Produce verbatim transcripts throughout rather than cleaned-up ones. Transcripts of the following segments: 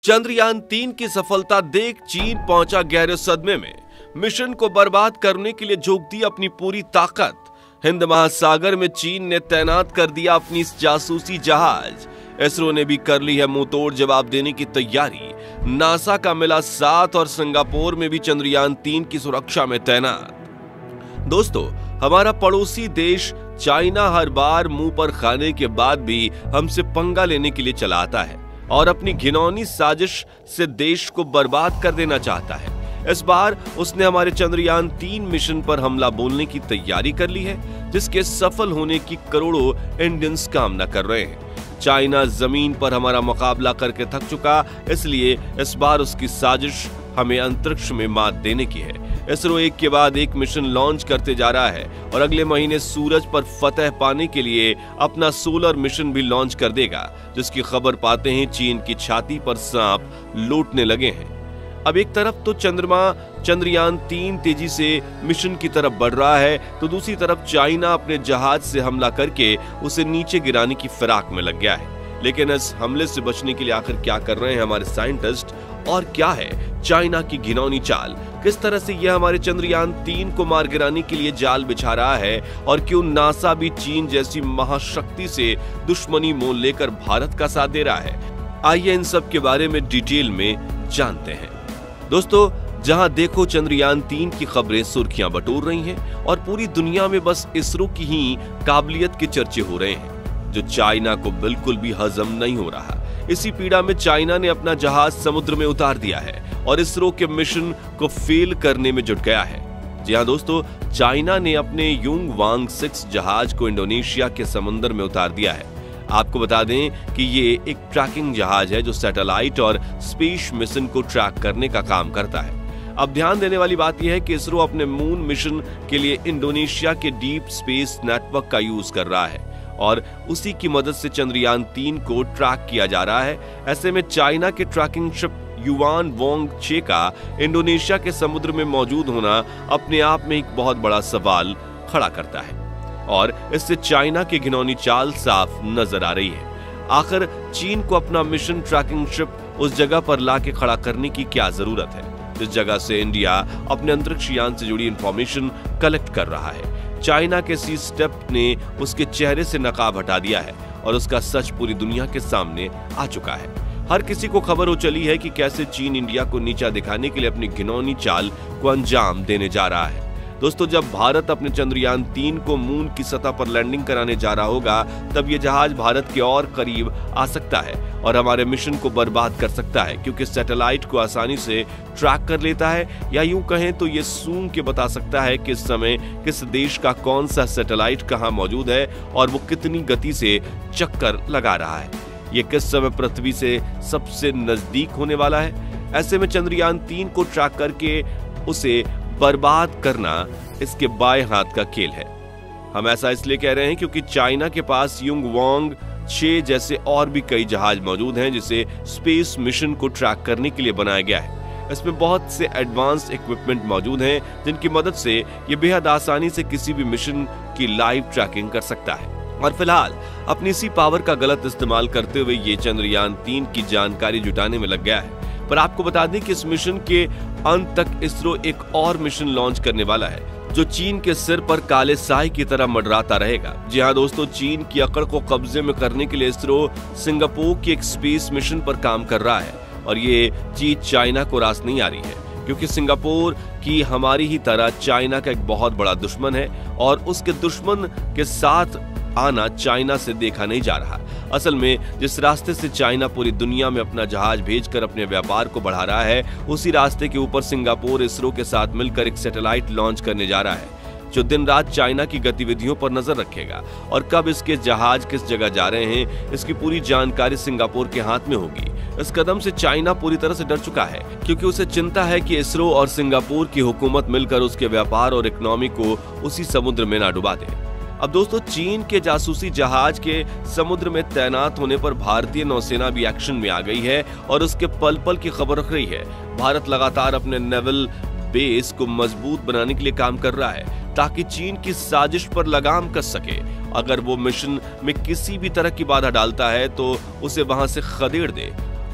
चंद्रयान तीन की सफलता देख चीन पहुंचा गहरे सदमे में। मिशन को बर्बाद करने के लिए झोंक दी अपनी पूरी ताकत। हिंद महासागर में चीन ने तैनात कर दिया अपनी जासूसी जहाज। इसरो ने भी कर ली है मुंहतोड़ जवाब देने की तैयारी। नासा का मिला साथ और सिंगापुर में भी चंद्रयान तीन की सुरक्षा में तैनात। दोस्तों, हमारा पड़ोसी देश चाइना हर बार मुंह पर खाने के बाद भी हमसे पंगा लेने के लिए चला आता है और अपनी घिनौनी साजिश से देश को बर्बाद कर देना चाहता है। इस बार उसने हमारे चंद्रयान तीन मिशन पर हमला बोलने की तैयारी कर ली है, जिसके सफल होने की करोड़ों इंडियंस कामना कर रहे हैं। चाइना जमीन पर हमारा मुकाबला करके थक चुका, इसलिए इस बार उसकी साजिश हमें अंतरिक्ष में मात देने की है। इसरो एक के बाद एक मिशन लॉन्च करते जा रहा है और अगले महीने सूरज पर फतह पाने के लिए अपना सोलर मिशन भी लॉन्च कर देगा, जिसकी खबर पाते ही चीन की छाती पर सांप लौटने लगे हैं। अब एक तरफ तो चंद्रमा चंद्रयान तीन तेजी से मिशन की तरफ बढ़ रहा है, तो दूसरी तरफ चाइना अपने जहाज से हमला करके उसे नीचे गिराने की फिराक में लग गया है। लेकिन इस हमले से बचने के लिए आखिर क्या कर रहे हैं हमारे साइंटिस्ट, और क्या है चाइना की घिनौनी चाल? किस तरह से यह हमारे चंद्रयान तीन को मार गिराने के लिए जाल बिछा रहा है, और क्यों नासा भी चीन जैसी महाशक्ति से दुश्मनी मोल लेकर भारत का साथ दे रहा है? आइए इन सब के बारे में डिटेल में जानते हैं। दोस्तों, जहां देखो चंद्रयान तीन की खबरें सुर्खियां बटोर रही हैं और पूरी दुनिया में बस इसरो की ही काबिलियत के चर्चे हो रहे हैं, जो चाइना को बिल्कुल भी हजम नहीं हो रहा। इसी पीड़ा में चाइना ने अपना जहाज समुद्र में उतार दिया है और इसरो के मिशन को फेल करने में जुट गया है। जी हां दोस्तों, चाइना ने अपने युंग वांग सिक्स जहाज को इंडोनेशिया के समुद्र में उतार दिया है। आपको बता दें कि ये एक ट्रैकिंग जहाज है जो सैटेलाइट और स्पेस मिशन को ट्रैक करने का काम करता है। अब ध्यान देने वाली बात यह है कि इसरो अपने मून मिशन के लिए इंडोनेशिया के डीप स्पेस नेटवर्क का यूज कर रहा है और उसी की मदद से चंद्रयान तीन को ट्रैक किया जा रहा है। ऐसे में चाइना के ट्रैकिंग शिप युवान वोंग छह का इंडोनेशिया के समुद्र में मौजूद होना अपने आप में एक बहुत बड़ा सवाल खड़ा करता है और इससे चाइना की घिनौनी चाल साफ नजर आ रही है। आखिर चीन को अपना मिशन ट्रैकिंग शिप उस जगह पर लाके खड़ा करने की क्या जरूरत है जिस जगह से इंडिया अपने अंतरिक्ष यान से जुड़ी इंफॉर्मेशन कलेक्ट कर रहा है? चाइना के सी स्टेप ने उसके चेहरे से नकाब हटा दिया है और उसका सच पूरी दुनिया के सामने आ चुका है। हर किसी को खबर हो चली है कि कैसे चीन इंडिया को नीचा दिखाने के लिए अपनी घिनौनी चाल को अंजाम देने जा रहा है। दोस्तों, जब भारत अपने चंद्रयान तीन को मून की सतह पर लैंडिंग कराने जा रहा होगा, तब यह जहाज भारत के और करीब आ सकता है और हमारे मिशन को बर्बाद कर सकता है, क्योंकि सैटेलाइट को आसानी से ट्रैक कर लेता है, या यूं कहें तो ये सूंघ के बता सकता है कि इस समय किस देश का कौन सा सैटेलाइट कहां मौजूद है और वो कितनी गति से चक्कर लगा रहा है, ये किस समय पृथ्वी से सबसे नजदीक होने वाला है। ऐसे में चंद्रयान तीन को ट्रैक करके उसे बर्बाद करना इसके बाएं हाथ का खेल है। हम ऐसा इसलिए कह रहे हैं क्योंकि चाइना के पास युंग वांग छह जैसे और भी कई जहाज मौजूद हैं जिसे स्पेस मिशन को ट्रैक करने के लिए बनाया गया है। इसमें बहुत से एडवांस इक्विपमेंट मौजूद हैं जिनकी मदद से ये बेहद आसानी से किसी भी मिशन की लाइव ट्रैकिंग कर सकता है। और फिलहाल अपनी इसी पावर का गलत इस्तेमाल करते हुए ये चंद्रयान तीन की जानकारी जुटाने में लग गया है। पर आपको बता दें कि इस मिशन के अंत तक इसरो एक और मिशन लॉन्च करने वाला है जो चीन के सिर पर काले साए की तरह मंडराता रहेगा। जी हाँ दोस्तों, चीन की अकड़ को कब्जे में करने के लिए इसरो सिंगापुर की एक स्पेस मिशन पर काम कर रहा है और ये चीज चाइना को रास नहीं आ रही है, क्योंकि सिंगापुर की हमारी ही तरह चाइना का एक बहुत बड़ा दुश्मन है और उसके दुश्मन के साथ आना चाइना से देखा नहीं जा रहा। असल में जिस रास्ते से चाइना पूरी दुनिया में अपना जहाज भेजकर अपने व्यापार को बढ़ा रहा है, उसी रास्ते के ऊपर सिंगापुर इसरो के साथ मिलकर एक सैटेलाइट लॉन्च करने जा रहा है जो दिन रात चाइना की गतिविधियों पर नजर रखेगा और कब इसके जहाज किस जगह जा रहे हैं, इसकी पूरी जानकारी सिंगापुर के हाथ में होगी। इस कदम से चाइना पूरी तरह से डर चुका है, क्योंकि उसे चिंता है कि इसरो और सिंगापुर की हुकूमत मिलकर उसके व्यापार और इकोनॉमी को उसी समुद्र में ना डुबा दे। अब दोस्तों, चीन के जासूसी जहाज के समुद्र में तैनात होने पर भारतीय नौसेना भी एक्शन में आ गई है और उसके पल पल की खबर रख रही है। भारत लगातार अपने नेवल बेस को मजबूत बनाने के लिए काम कर रहा है ताकि चीन की साजिश पर लगाम कस सके। अगर वो मिशन में किसी भी तरह की बाधा डालता है तो उसे वहां से खदेड़ दे।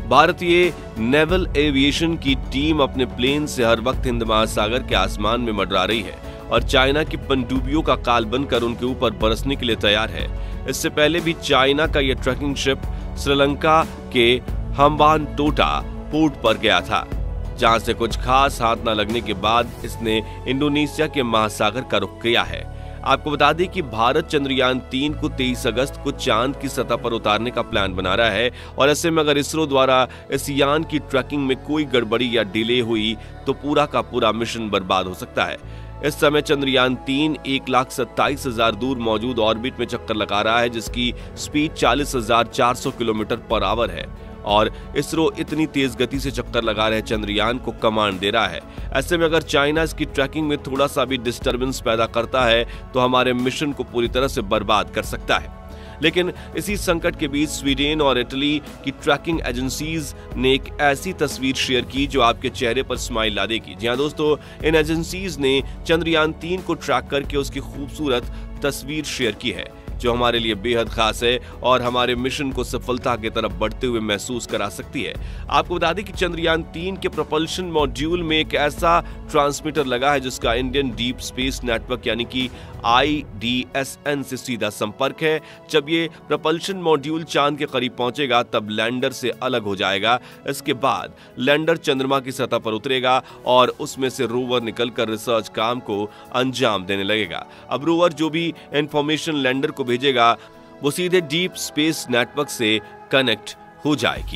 भारतीय नेवल एविएशन की टीम अपने प्लेन से हर वक्त हिंद महासागर के आसमान में मंडरा रही है और चाइना की पनडुब्बियों का काल बनकर उनके ऊपर बरसने के लिए तैयार है। इससे पहले भी चाइना का यह ट्रैकिंग शिप श्रीलंका के हम्बानटोटा पोर्ट पर गया था, जहां से कुछ खास हाथ न लगने के बाद इसने इंडोनेशिया के महासागर का रुख किया है। आपको बता दें कि भारत चंद्रयान तीन को तेईस अगस्त को चांद की सतह पर उतारने का प्लान बना रहा है और ऐसे में अगर इसरो द्वारा इस यान की ट्रैकिंग में कोई गड़बड़ी या डिले हुई तो पूरा का पूरा मिशन बर्बाद हो सकता है। इस समय चंद्रयान तीन एक लाख सत्ताईस हजार दूर मौजूद ऑर्बिट में चक्कर लगा रहा है, जिसकी स्पीड चालीस हजार चार सौ किलोमीटर पर आवर है और इसरो इतनी तेज गति से चक्कर लगा रहे चंद्रयान को कमांड दे रहा है। ऐसे में अगर चाइना इसकी ट्रैकिंग में थोड़ा सा भी डिस्टरबेंस पैदा करता है तो हमारे मिशन को पूरी तरह से बर्बाद कर सकता है। लेकिन इसी संकट के बीच स्वीडन और इटली की ट्रैकिंग एजेंसीज ने एक ऐसी तस्वीर शेयर की जो आपके चेहरे पर स्माइल ला देगी। जी हां दोस्तों, इन एजेंसीज ने चंद्रयान तीन को ट्रैक करके उसकी खूबसूरत तस्वीर शेयर की है, जो हमारे लिए बेहद खास है और हमारे मिशन को सफलता की तरफ बढ़ते हुए महसूस करा सकती है। आपको बता दें कि चंद्रयान तीन के प्रोपल्शन मॉड्यूल में एक ऐसा ट्रांसमीटर लगा है जिसका इंडियन डीप स्पेस नेटवर्क यानी कि आई डी एस एन से सीधा संपर्क है। जब ये प्रोपल्शन मॉड्यूल चांद के करीब पहुंचेगा तब लैंडर से अलग हो जाएगा। इसके बाद लैंडर चंद्रमा की सतह पर उतरेगा और उसमें से रोवर निकलकर रिसर्च काम को अंजाम देने लगेगा। अब रोवर जो भी इंफॉर्मेशन लैंडर को भेजेगा वो सीधे डीप स्पेस नेटवर्क से कनेक्ट हो जाएगी।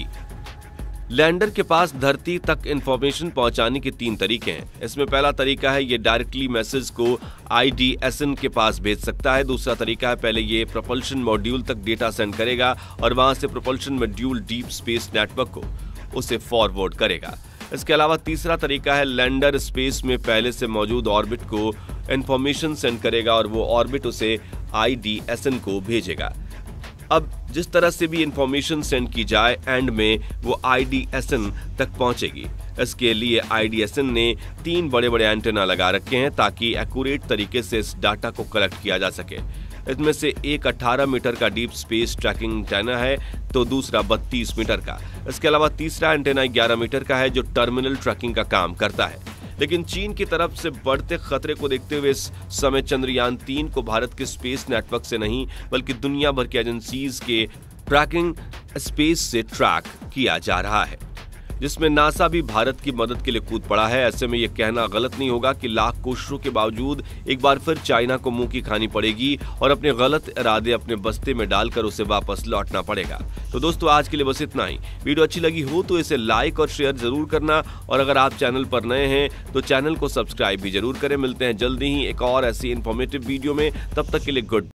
लैंडर के पास धरती तक इंफॉर्मेशन पहुंचाने के तीन तरीके हैं। इसमें पहला तरीका है ये डायरेक्टली मैसेज को आई डी एस एन के पास भेज सकता है। दूसरा तरीका है पहले ये प्रोपल्शन मॉड्यूल तक डेटा सेंड करेगा और वहां से propulsion module deep space network को उसे फॉरवर्ड करेगा। इसके अलावा तीसरा तरीका है लैंडर स्पेस में पहले से मौजूद ऑर्बिट को इंफॉर्मेशन सेंड करेगा और वो ऑर्बिट उसे आई डी एस एन को भेजेगा। अब जिस तरह से भी इंफॉर्मेशन सेंड की जाए एंड में वो आई डी एस एन तक पहुंचेगी। इसके लिए आई डी एस एन ने तीन बड़े बड़े एंटेना लगा रखे हैं ताकि एक्यूरेट तरीके से इस डाटा को कलेक्ट किया जा सके। इसमें से एक अठारह मीटर का डीप स्पेस ट्रैकिंग एंटेना है तो दूसरा बत्तीस मीटर का। इसके अलावा तीसरा एंटेना ग्यारह मीटर का है जो टर्मिनल ट्रैकिंग का काम करता है। लेकिन चीन की तरफ से बढ़ते खतरे को देखते हुए इस समय चंद्रयान तीन को भारत के स्पेस नेटवर्क से नहीं बल्कि दुनिया भर की एजेंसीज के ट्रैकिंग स्पेस से ट्रैक किया जा रहा है, जिसमें नासा भी भारत की मदद के लिए कूद पड़ा है। ऐसे में यह कहना गलत नहीं होगा कि लाख कोशिशों के बावजूद एक बार फिर चाइना को मुंह की खानी पड़ेगी और अपने गलत इरादे अपने बस्ते में डालकर उसे वापस लौटना पड़ेगा। तो दोस्तों आज के लिए बस इतना ही। वीडियो अच्छी लगी हो तो इसे लाइक और शेयर जरूर करना और अगर आप चैनल पर नए हैं तो चैनल को सब्सक्राइब भी जरूर करें। मिलते हैं जल्दी ही एक और ऐसी इंफॉर्मेटिव वीडियो में, तब तक के लिए गुड।